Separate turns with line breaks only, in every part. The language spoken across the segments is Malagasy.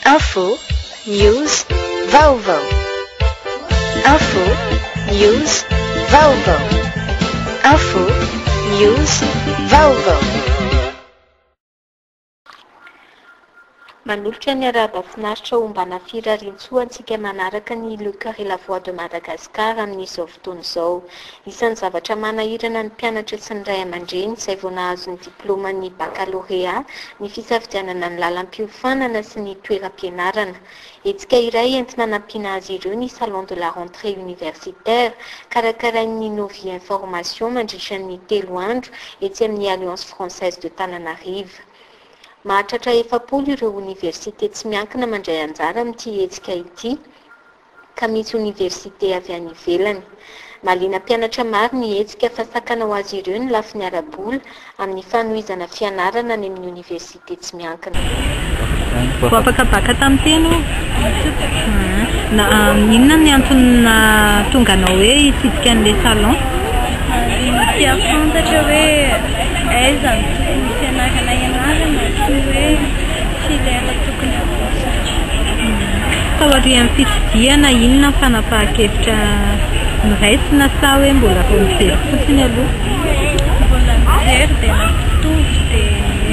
Info, news, vaovao. Info, news, vaovao. Info, news, vaovao.
Manolotra ny araba-finaritra ombana firarintsoantsika manaraka ny Le Carré La Voix de Madagascar amin'izao fotoana izao. Isan'ny zavatra manahirana ny mpianatra sy ny ray aman-dreny izay vao nahazo ny diplôman'ny baccalauréat ny fisafidianana ny lalam-piofanana sy ny toeram-pianarana. Hetsika iray entina hanampiana azy ireo ny salon de la rentrée universitaire karakarain'ny Novy Information mandritra ny 3 andro etsy amin'ny Alliance Française de Tananarive. Mahatratra 700 ireo université tsy miankina mandray anjara amin'ity hetsika ity ka misy université avy any ivelany. Mahaliana mpianatra maro ny hetsika fa sakana ho azy ireo ny lafiny ara-bola amin'ny fanohizana fianarana any amin'ny université tsy miankina.
Afaka baka tamin'ny teno na inona ny antony tonga anao hoe hitsidika an'ilay salon?
Tia fantatra hoe aiza ny tokony fianarana ianarana sy hoe tsy lera tokony avosatra.
Fa hoary amin'ny fitsidiana inona ny fanapahan-kevitra miraisina sa hoe mbola vao mijery fotsiny aloha?
Mbola mijery dia nampitovo dia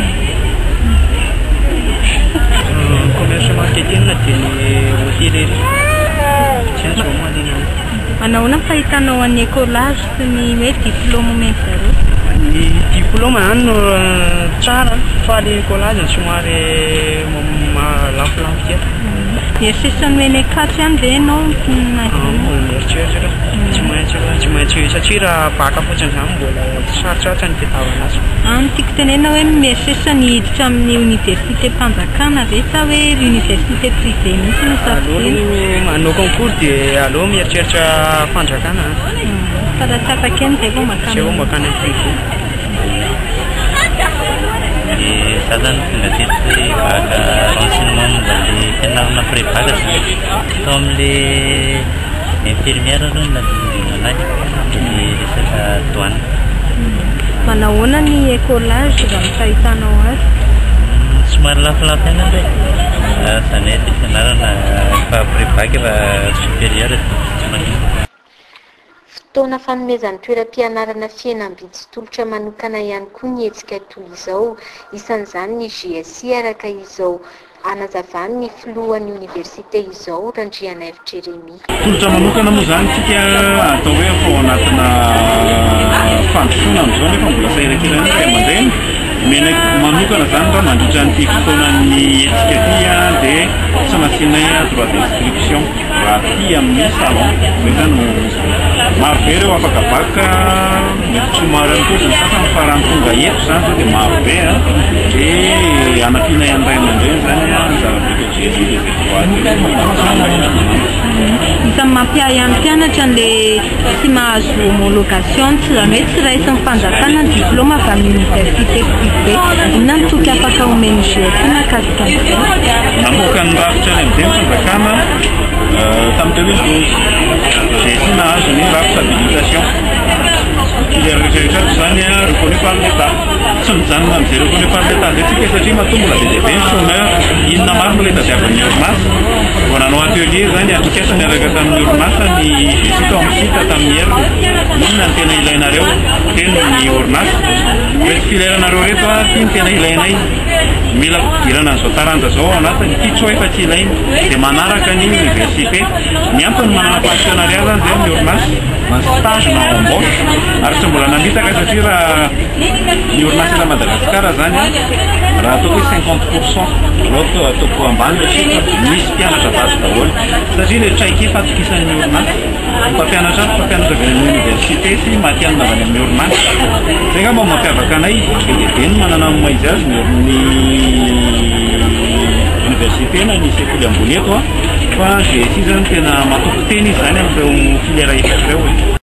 commerce marketing dia ny hôtellerie. Tsy azo manina.
Anaona fahitanao an'ny écolage sy ny hoe diplôme omeny zareo?
Ny diplôme zany no tsara fa le écolage somary lafolafo kely.
Eritreritran'ny hoe ny akatry ihany ve ianao
Eritreritry tsy maintsy satria raha baka fotsiny izany mbola sarotsarotsa ny fitavana azy.
Tiako tenena hoe mieritreritra ny hiditra amin'ny université mpanjakana ve sa hoe université privé mihitsy no safidiana?
Manao concours dia aleo mieritreritra fanjakana.
Fa raha tsy afaka eny izay vao makany.
Zay vao makany amin'ny privé.
Za zany tonga teto baka renseignement momba le fianarana pré-bac tao amin'le infirmière aloha nadinidina anahy ny resaka douane.
Manahoana ny écolage raha ny fahitanao azy?
Somary lafolafo ihany aloha zany hoe fianarana fa pré-bac fa supérieur tsy manino.
Fotoana fanomezan'ny toeram-pianarana fihenam-bidy-tolotra manokana ihany koa ny hetsika toy izao. Isan'izany ny JSI araka izao anazavany ny filohan'ny université izao Randrianaivy Jeremy.
Tolotra manokana moa zany tsika atao hoe fao anatina fandrosoana amin'izao nefa mbola sahiran-kelany ray aman-dreny. Menaka manokana zany raha mandritra an'ity fotoanan'ny hetsika ty dia tsy nasianay droit d'inscription raha ty amin'ny salon. Zay no maro be ireo afaka baka somarany koa ny sasany farany tonga eto zany zao dia maro be dia anampiana ihany ray aman-dreny zany zava-beka JSI dia zay
Isan'ny mampiahy ihany mpianatra an'ilay tsy mahazo homologation tsy zany hoe tsy raisin'ny fanjakana ny diplôme avy amin'ny université privé. Inona ny toky afaka omeny JSI mahakasika an'izay?
Namoaka ny rafitra any amin'izay ny fanjakana tamin'ny 2012. JSI nahazo ny rafitra habilitation. Il est recherché reconnu par l'État. Tsy mijanona amin'izay reconnu par l'État zay tsika satria mahatonga mbola be ny chômeur. Inona marina ilay tadiavan'ny orinasa vao nanao atelier zany atokasa niaraka tamin'ny orinasa ny JSI tao amin'ny site tamin'ny hery inona ny tena ilainareo teny ny orinasa hoe fileranareo reto ty ny tena ilainay mila irana an'izao taranja zao anatiny ty tsy ho efa tsy ilainy dia manaraka ny université miantony manana partenariat zany zay amin'ny orinasa stage na embauche ary tsy mbola namitaka satria raha ny orinasa ela Madagasikara zany raha ataoko hoe 50% loto ataoko ambany le chiffre misy mpianatra vazo daholo satria le traiky fatokisan'ny orinasa mpampianatra avy amin'ny université sy matianina avy any amin'ny orinasa zay nga mba mampiavaka anay be dia be ny manana maizy azy ny université na ny sekoly ambony eto fa JSI zany tena matoko teny izy zany amin'ireo filière efatra ireo.